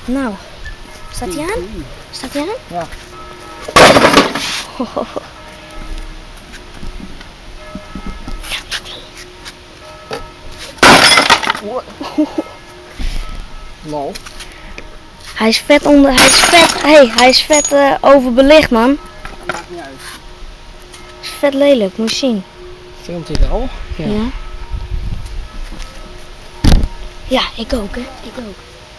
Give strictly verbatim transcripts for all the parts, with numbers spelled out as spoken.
Nou, staat hij aan? Staat hij aan? Ja. Oh. Lol. Hij is vet onder, hij is vet, hey, hij is vet uh, overbelicht, man. Maakt niet uit. Is vet lelijk, moet je zien. Filmt hij wel? Ja. Ja, ja, ik ook, hè. Ik ook.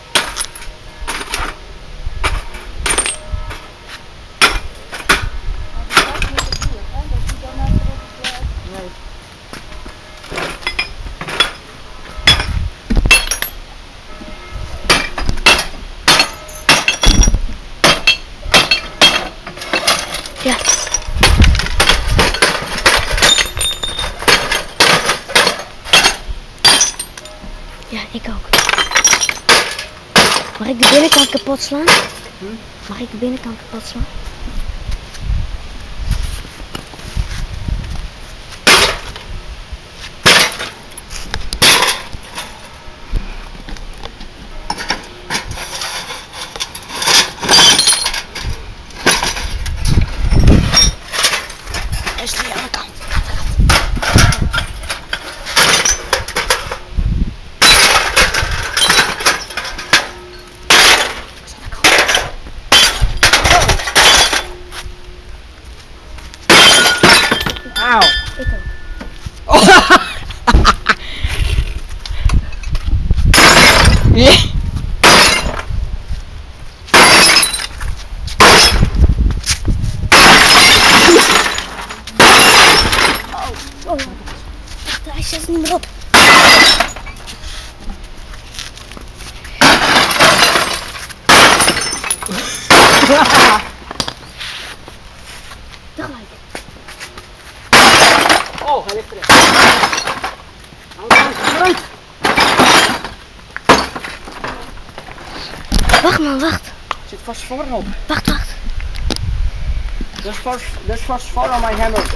Ja. Ja, ik ook. Mag ik de binnenkant kapot slaan? Hm? Mag ik de binnenkant kapot slaan? Is die aan de kant. Auw. Ik ook. Oh. Yeah. Oh, wacht, hij zet het niet meer op. Tegelijk. Oh, hij ligt erin. Houd eruit, eruit. Wacht man, wacht. Zit vast voorop. Wacht, wacht. Dat is vast, dat is vast voor aan mijn hammer.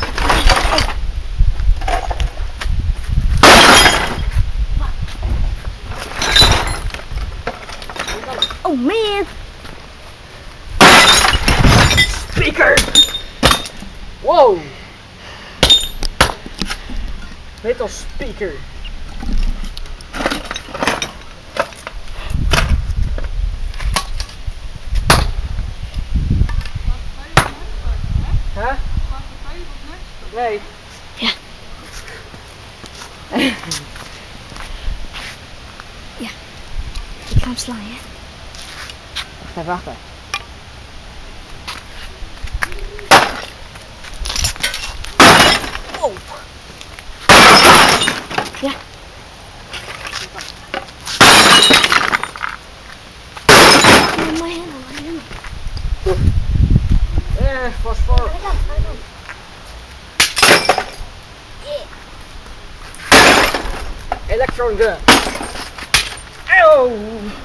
Oh man. Speaker! Wow! Little speaker. Huh? Nee. Ja. Ja. Ik ga hem slaan, hè. Wacht even, wacht even. Oh. Ja. Oh, my hand, my hand. Eh, vast voor. Electron gun. Eeuw!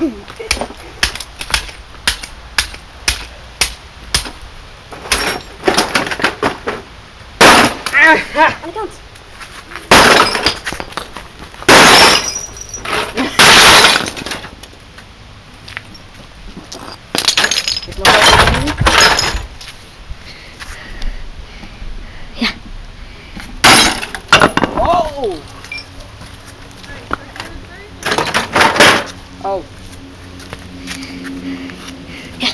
Aan de kant. Ik mag even doen. Ja. Oh! Oh. Ja.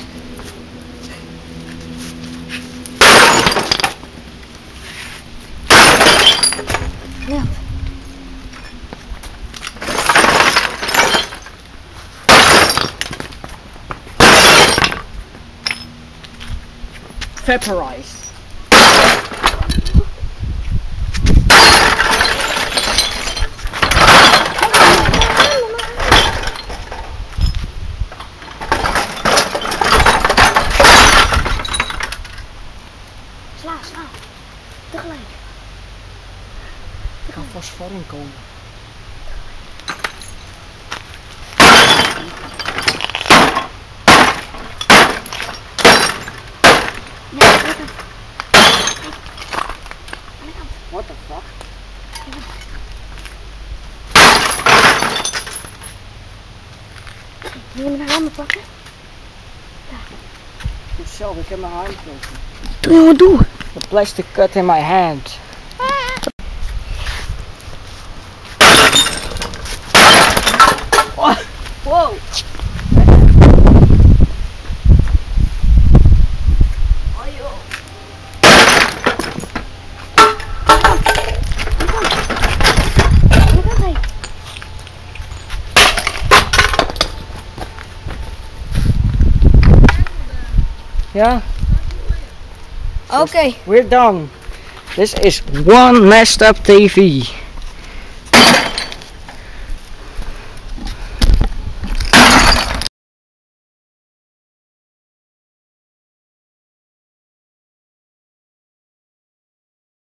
Ja. Vaporized. Sla, sla. Tegelijk. Er kan fosfor in komen. Ja, aan de kant. Aan de kant. What the fuck? Wil je mijn hamer pakken? zelf, ik heb mijn hand gebroken. Doe jongen, doe. The plastic cut in my hand. Oh, wow. Yeah. Oké. We're done. This is one messed up T V.